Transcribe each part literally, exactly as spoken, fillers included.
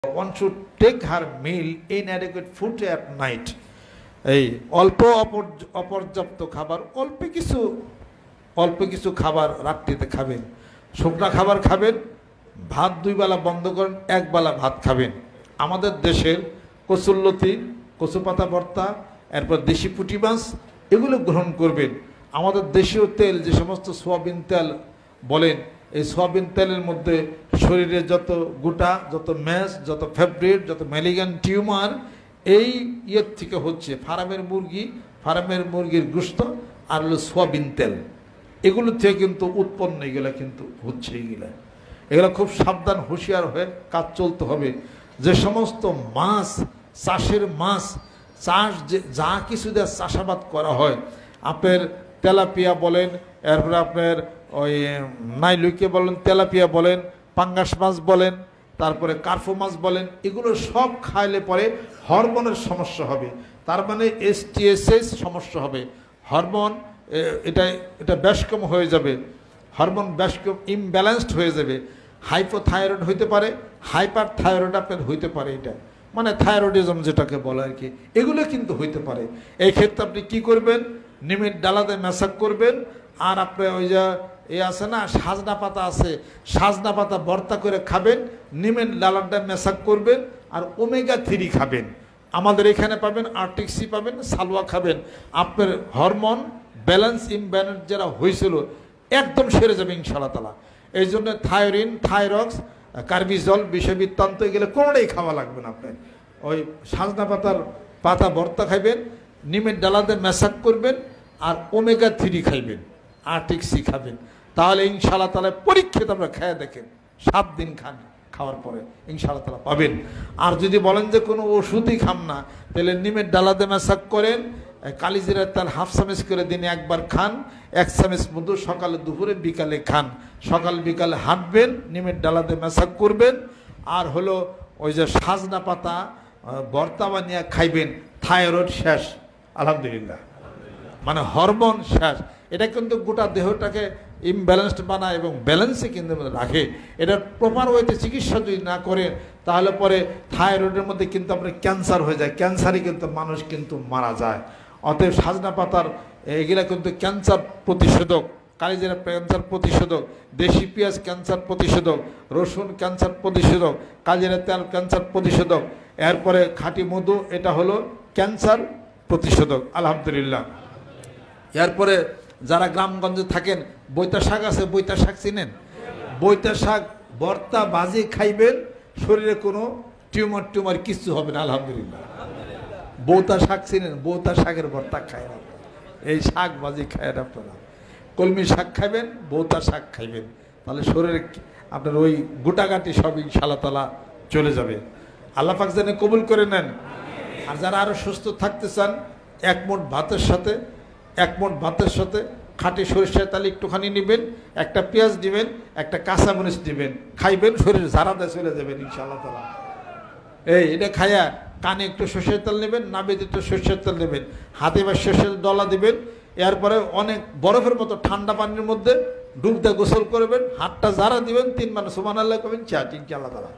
One should take her meal inadequate food at night. এই অল্প অপর্যাপ্ত খাবার অল্প কিছু অল্প কিছু খাবার রাত্রিতে খাবেন, শুকনা খাবার খাবেন, ভাত দুই বেলা বন্ধ করেন, এক বেলা ভাত খাবেন। আমাদের দেশের কচুরলতি, কচু পাতা ভর্তা, এরপর দেশি পুঁটি মাছ এগুলো গ্রহণ করবেন। আমাদের দেশীয় তেল যে সমস্ত সোয়াবিন তেল বলেন, এই সোয়াবিন তেলের মধ্যে শরীরে যত গোটা, যত ম্যাস, যত ফেব্রিট, যত ম্যালিগান টিউমার এই ইয়ের থেকে হচ্ছে। ফার্মের মুরগি, ফার্মের মুরগির গোশত আর হলো সোয়াবিন তেল, এগুলো থেকে কিন্তু উৎপন্ন এগুলো কিন্তু হচ্ছে। এগুলো এগুলো খুব সাবধান হুঁশিয়ার হয়ে কাজ চলতে হবে। যে সমস্ত মাছ, চাষের মাছ, চাষ যে যা কিছু দিয়ে চাষাবাদ করা হয়, আপনার তেলাপিয়া বলেন, এরপরে আপনার ওই নাইলুকে বলেন, তেলাপিয়া বলেন, পাঙ্গাস মাছ বলেন, তারপরে কার্ফো মাছ বলেন, এগুলো সব খাইলে পরে হরমোনের সমস্যা হবে। তার মানে এস টি এস এস সমস্যা হবে, হরমোন এটা এটা ব্যাসকম হয়ে যাবে, হরমোন ব্যাসকম ইমব্যালেন্সড হয়ে যাবে। হাইপোথাইরয়েড হইতে পারে, হাইপার থাইরয়েড আপনার হইতে পারে, এটা মানে থাইরয়েডিজম যেটাকে বলে আর কি, এগুলো কিন্তু হইতে পারে। এই ক্ষেত্রে আপনি কি করবেন, নিমের ডালাতে ম্যাসাজ করবেন। আর আপনি ওই যে এ আছে না সাজনা পাতা আছে, সাজনা পাতা ভর্তা করে খাবেন, নিমের ডালাটা ম্যাসাজ করবেন, আর ওমেগা থ্রি খাবেন। আমাদের এখানে পাবেন আর্টিক সি পাবেন, সালওয়া খাবেন। আপনার হরমোন ব্যালেন্স ইমব্যালেন্স যারা হয়েছিল একদম সেরে যাবে ইনশাআল্লাহ তাআলা। এই জন্য থাইরিন, থাইরক্স, কার্বিজল, বিষবৃত্তান্ত এগুলো কোনোটাই খাওয়া লাগবে না। আপনার ওই সাজনা পাতার পাতা ভর্তা খাইবেন, নিমের ডালাতে ম্যাসাজ করবেন, আর ওমেগা থ্রি খাইবেন, আর্টিক সি খাবেন। তাহলে ইনশাআল্লাহ তাআলা পরীক্ষিত আমরা খেয়ে দেখেন, সাত দিন খান, খাওয়ার পরে ইনশাআল্লাহ তাআলা পাবেন। আর যদি বলেন যে কোনো ওষুধই খাম না, তাহলে নিমের ডালাতে ম্যাসাজ করেন, কালিজিরার তেল হাফ চামচ করে দিনে একবার খান, এক চামচ মধু সকালে দুপুরে বিকালে খান। সকাল বিকালে হাঁটবেন, নিমের ডালাতে ম্যাসাজ করবেন, আর হলো ওই যে সাজনা পাতা ভর্তা বানিয়ে খাইবেন। থাইরয়েড শেষ আলহামদুলিল্লাহ, মানে হরমোন শেষ। এটা কিন্তু গোটা দেহটাকে ইমব্যালেন্সড বানায় এবং ব্যালেন্সে কিন্তু রাখে। এটার প্রপার ওয়েতে চিকিৎসা যদি না করে তাহলে পরে থাইরয়েডের মধ্যে কিন্তু আপনার ক্যান্সার হয়ে যায়, ক্যান্সারে কিন্তু মানুষ কিন্তু মারা যায়। অতএব সাজনা পাতার এগুলা কিন্তু ক্যান্সার প্রতিষেধক, কালিজিরা ক্যান্সার প্রতিষেধক, দেশি পেঁয়াজ ক্যান্সার প্রতিষেধক, রসুন ক্যান্সার প্রতিষেধক, কালিজিরা তেল ক্যান্সার প্রতিষেধক, এরপরে খাঁটি মধু এটা হলো ক্যান্সার প্রতিষেধক আলহামদুলিল্লাহ। এরপরে যারা গ্রামগঞ্জে থাকেন, বৈতা শাক আছে, বৈতা শাক চিনেন? বৈতা শাক ভর্তা ভাজি খাইবেন, শরীরে কোনো টিউমার টিউমার কিছু হবে না আলহামদুলিল্লাহ। বৌতা শাক চিনেন? বৌতা শাকের ভর্তা খায় না, এই শাক ভাজি খায় না আপনারা। কলমি শাক খাইবেন, বৌতা শাক খাইবেন, তাহলে শরীরে আপনার ওই গোটাগাটি সব ইনশাআল্লাহ তাআলা চলে যাবে। আল্লাহ পাক যেন কবুল করে নেন। আর যারা আরও সুস্থ থাকতে চান, এক মুঠ ভাতের সাথে এক মুঠ ভাতের সাথে খাঁটি সরিষার তেল একটুখানি নেবেন, একটা পেঁয়াজ দিবেন, একটা কাঁচামরিচ দিবেন, খাইবেন, শরীর ঝাড়াতে চলে যাবেন ইনশাআল্লাহ তাআলা। এই এটা খাইয়া কানে একটু সরষের তেল নেবেন, নাবিতে একটু সরষের তেল নেবেন, হাতে বা সরষের ডলা দিবেন। এরপরে অনেক বরফের মতো ঠান্ডা পানির মধ্যে ডুব দিয়ে গোসল করবেন, হাতটা ঝাড়া দিবেন, তিন মানে সুবহানাল্লাহ করবেন, চা ইনশাআল্লাহ তাআলা।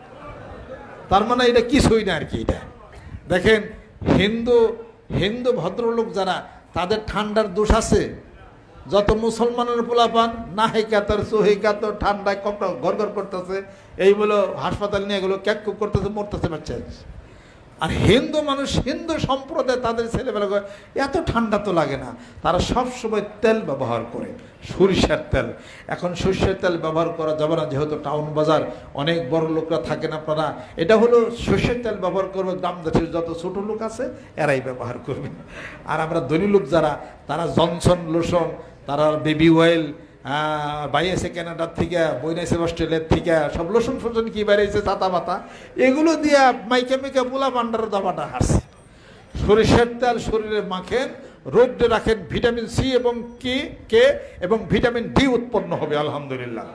তার মানে এটা কিছুই না আর কি। এটা দেখেন, হিন্দু হিন্দু ভদ্রলোক যারা, তাদের ঠান্ডার দোষ আছে। যত মুসলমানের পোলাপান না হেকাতর সোহেকাতর ঠান্ডায় কপটা ঘর ঘর করতেছে, এই বলে হাসপাতাল নিয়ে এগুলো ক্যাক করতেছে, মরতেছে বাচ্চা। আর হিন্দু মানুষ, হিন্দু সম্প্রদায়, তাদের ছেলেবেলা করে এত ঠান্ডা তো লাগে না, তারা সব সময় তেল ব্যবহার করে, সরিষার তেল। এখন সরিষার তেল ব্যবহার করা যাবে না, যেহেতু টাউন বাজার অনেক বড় লোকরা থাকেন আপনারা। এটা হলো সরিষার তেল ব্যবহার করবে, গ্রাম দেশের যত ছোটো লোক আছে এরাই ব্যবহার করবে। আর আমরা ধনী লোক যারা, তারা জনসন লোশন, তারা বেবি অয়েল, বাইরেছে ক্যানাডার থেকে, বইনাইছে অস্ট্রেলিয়ার থেকে, সব লোশন ফোশন কি বাইরেছে চাতা পাতা, এগুলো দিয়ে মাইকে মেকে পোলা পান্ডার দাবাটা হাসছে। সরিষার তেল শরীরে মাখেন, রোদে রাখেন, ভিটামিন সি এবং কে কে এবং ভিটামিন ডি উৎপন্ন হবে আলহামদুলিল্লাহ,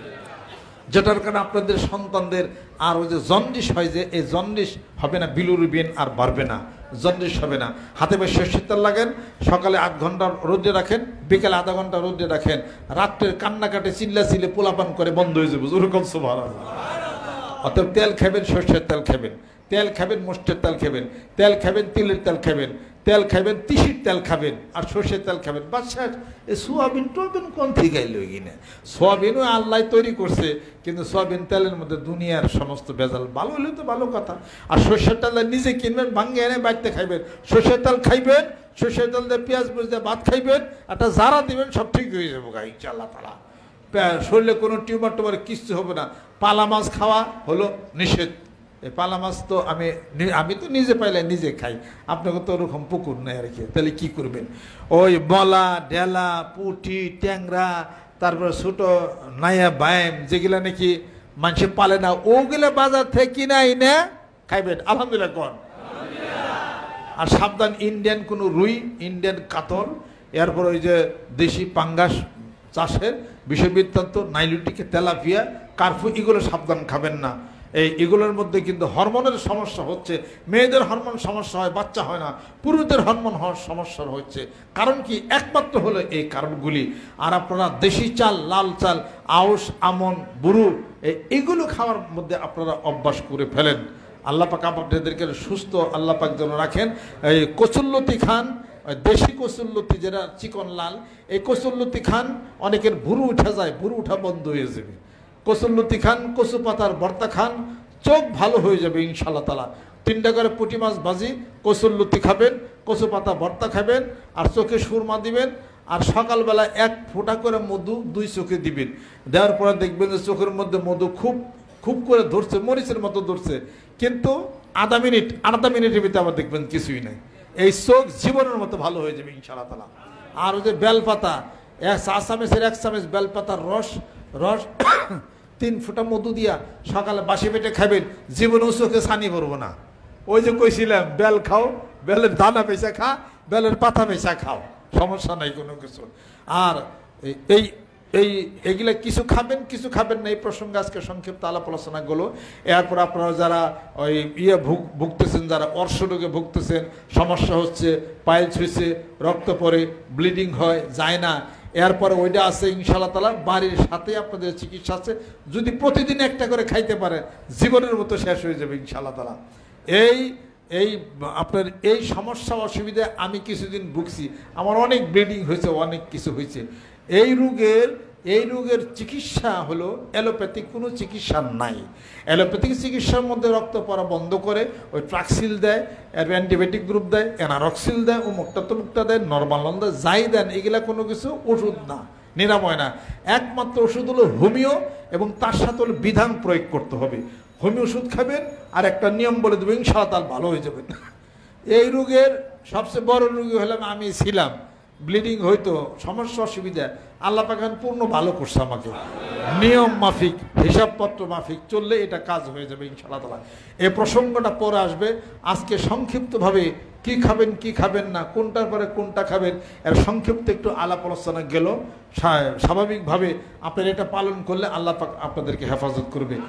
যেটার কারণে আপনাদের সন্তানদের আর ওই যে জন্ডিস হয়, যে এই জন্ডিস হবে না, বিলুরুবিন আর বাড়বে না, জন্ডিস হবে না। হাতে বেশ সরষের তেল লাগেন, সকালে আধ ঘন্টা রোদে রাখেন, বিকেলে আধা ঘন্টা রোদে রাখেন, রাত্রের কান্নাকাটি চিল্লা চিল্লে পোলাপান করে বন্ধ হয়ে যাবে, ওরকম সুবহানাল্লাহ। অতএব তেল খাবেন, সর্ষের তেল খাবেন, তেল খাবেন মোষ্টের তেল খাবেন, তেল খাবেন তিলের তেল খাবেন, তেল খাবেন তিসির তেল খাবেন, আর সর্ষের তেল খাবেন। বাচ্চা এই সোয়াবিন টোয়াবিন কোন থেকে এলো কিনা? সোয়াবিনও আল্লাহ তৈরি করছে, কিন্তু সোয়াবিন তেলের মধ্যে দুনিয়ার সমস্ত ভেজাল। ভালো হলে তো ভালো কথা। আর সর্ষের তেল নিজে কিনবেন, ভাঙ্গে এনে বাড়িতে খাইবেন। সর্ষের তেল খাইবেন, সর্ষের তেল দিয়ে পেঁয়াজ মরিচ দিয়ে ভাত খাইবেন, একটা জারা দিবেন, সব ঠিক হয়ে যাবো গা ইনশাআল্লাহ তাআলা। শরীরে কোনো টিউমার টুমার কিচ্ছু হবে না। পালা মাছ খাওয়া হলো নিষেধ। এই পালা মাছ তো আমি আমি তো নিজে পাইলে নিজে খাই, আপনাকে তো ওরকম পুকুর নেই আর কি, তাহলে কি করবেন? ওই মলা ডেলা পুঁটি ট্যাংরা, তারপরে ছোটো নাইয়া বায়াম যেগুলা নাকি মানুষে পালে না, ওগুলা বাজার থেকে কিনাই না খাইবেন। আলহামদুলিল্লাহ কন। আর সাবধান, ইন্ডিয়ান কোনো রুই, ইন্ডিয়ান কাতল, এরপর ওই যে দেশি পাঙ্গাস চাষের বিষবৃত্তান্ত, নাইলুটিকে তেলাপিয়া, কার্ফু, এগুলো সাবধান খাবেন না। এই এগুলোর মধ্যে কিন্তু হরমোনের সমস্যা হচ্ছে। মেয়েদের হরমোন সমস্যা হয়, বাচ্চা হয় না। পুরুষদের হরমোন হওয়ার সমস্যা হচ্ছে। কারণ কি? একমাত্র হলো এই কারণগুলি। আর আপনারা দেশি চাল, লাল চাল, আউশ, আমন, বুরু, এগুলো খাওয়ার মধ্যে আপনারা অভ্যাস করে ফেলেন। আল্লাহ পাক আপনাদেরকে সুস্থ আল্লাহ পাক যেন রাখেন। এই কচুল্লতি খান, দেশি কচুল্লতি যেটা চিকন লাল, এই কচুল্লতি খান, অনেকের ভুরু উঠা যায়, ভুরু উঠা বন্ধ হয়ে যাবে। কচুল্লতি খান, কচু পাতার ভর্তা খান, চোখ ভালো হয়ে যাবে ইনশাআল্লাহ তাআলা। তিনটা করে পুঁটি মাছ ভাজি, কচুল্লতি খাবেন, কচু পাতা ভর্তা খাবেন, আর চোখে সুরমা দিবেন। আর সকালবেলা এক ফোঁটা করে মধু দুই চোখে দিবেন। দেওয়ার পরে দেখবেন যে চোখের মধ্যে মধু খুব খুব করে ধরছে, মরিচের মতো ধরছে, কিন্তু আধা মিনিট আধা মিনিটের ভিতরে আবার দেখবেন কিছুই নাই। এই চোখ জীবনের মতো ভালো হয়ে যাবে ইনশাআল্লাহ তাআলা। আর ওই যে বেলপাতা, এক চা চামচের এক চামচ বেলপাতার রস রস তিন ফুটা মধু দিয়া সকালে বাসি পেটে খাবেন, জীবনেও চোখে ছানি পড়বো না। ওই যে কইছিলাম, বেল খাও, বেলের দানা বেচা খা, বেলের পাতা বেচা খাও, সমস্যা নাই কোনো কিছু। আর এই এই এগুলা কিছু খাবেন, কিছু খাবেন না, এই প্রসঙ্গে আজকে সংক্ষিপ্ত আলাপ আলোচনা গুলো। এরপর আপনারা যারা ওই ইয়ে ভুগতেছেন, যারা অর্শ রোগে ভুগতেছেন, সমস্যা হচ্ছে, পাইলস হয়েছে, রক্ত পড়ে, ব্লিডিং হয়, যায় না, এরপরে ওইটা আছে ইনশাআল্লাহ তাআলা বাড়ির সাথে আপনাদের চিকিৎসা আছে। যদি প্রতিদিন একটা করে খাইতে পারেন, জীবনের মতো শেষ হয়ে যাবে ইনশাআল্লাহ তাআলা। এই এই আপনার এই সমস্যা অসুবিধা আমি কিছুদিন ভুগছি, আমার অনেক ব্লিডিং হয়েছে, অনেক কিছু হয়েছে। এই রোগের এই রোগের চিকিৎসা হলো অ্যালোপ্যাথিক, কোনো চিকিৎসা নাই। অ্যালোপ্যাথিক চিকিৎসার মধ্যে রক্ত পড়া বন্ধ করে ওই ট্রাক্সিল দেয়, এর অ্যান্টিবায়োটিক গ্রুপ দেয়, অ্যানারক্সিল দেয়, ও মুক্তা তো মুক্তা দেয়, নর্মালন দেয়, যাই দেন, এগুলা কোনো কিছু ওষুধ না, নিরাময় না। একমাত্র ওষুধ হলো হোমিও, এবং তার সাথে হলো বিধান প্রয়োগ করতে হবে। হোমিও ওষুধ খাবেন, আর একটা নিয়ম বলে দেবেন, ইনশাআল্লাহ তাআলা ভালো হয়ে যাবেন। এই রোগের সবচেয়ে বড় রোগী হলাম আমি ছিলাম, ব্লিডিং হইতো, সমস্যা অসুবিধা, আল্লাহ পাক পূর্ণ ভালো করছে আমাকে। নিয়ম মাফিক, হিসাবপত্র মাফিক চললে এটা কাজ হয়ে যাবে ইনশাআল্লাহ তাআলা। এই প্রসঙ্গটা পরে আসবে। আজকে সংক্ষিপ্তভাবে কি খাবেন কি খাবেন না, কোনটার পরে কোনটা খাবেন, এর সংক্ষিপ্ত একটু আলাপ আলোচনা গেল। স্বাভাবিকভাবে আপনারা এটা পালন করলে আল্লাহ পাক আপনাদেরকে হেফাজত করবে।